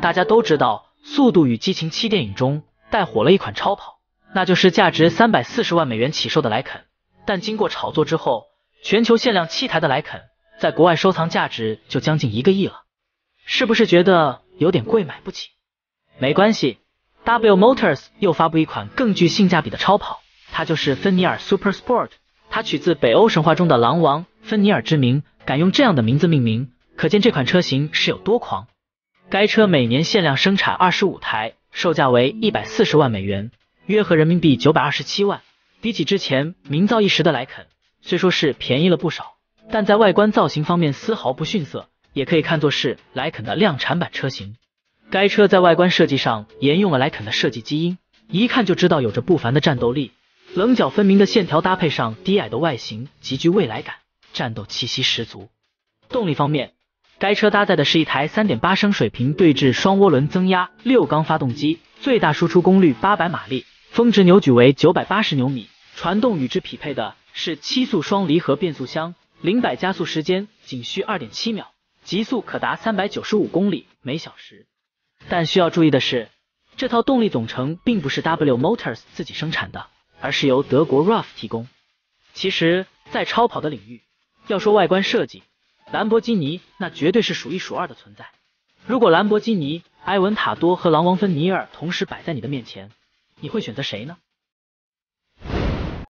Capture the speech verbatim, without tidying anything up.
大家都知道，《速度与激情七》电影中带火了一款超跑，那就是价值三百四十万美元起售的莱肯。但经过炒作之后，全球限量七台的莱肯，在国外收藏价值就将近一个亿了。是不是觉得有点贵买不起？没关系 ，W Motors 又发布一款更具性价比的超跑，它就是芬尼尔 Super Sport。它取自北欧神话中的狼王芬尼尔之名，敢用这样的名字命名，可见这款车型是有多狂。该车每年限量生产二十五台，售价为一百四十万美元，约合人民币九百二十七万。比起之前名噪一时的莱肯，虽说是便宜了不少，但在外观造型方面丝毫不逊色，也可以看作是莱肯的量产版车型。该车在外观设计上沿用了莱肯的设计基因，一看就知道有着不凡的战斗力。棱角分明的线条搭配上低矮的外形，极具未来感，战斗气息十足。动力方面，该车搭载的是一台 三点八 升水平对置双涡轮增压六缸发动机，最大输出功率八百马力，峰值扭矩为九百八十牛米。传动与之匹配的是七速双离合变速箱，零百加速时间仅需 二点七秒，极速可达三百九十五公里每小时。但需要注意的是，这套动力总成并不是 W Motors 自己生产的，而是由德国 R A F 提供。其实，在超跑的领域，要说外观设计，兰博基尼那绝对是数一数二的存在。如果兰博基尼、埃文塔多和狼王芬尼尔同时摆在你的面前，你会选择谁呢？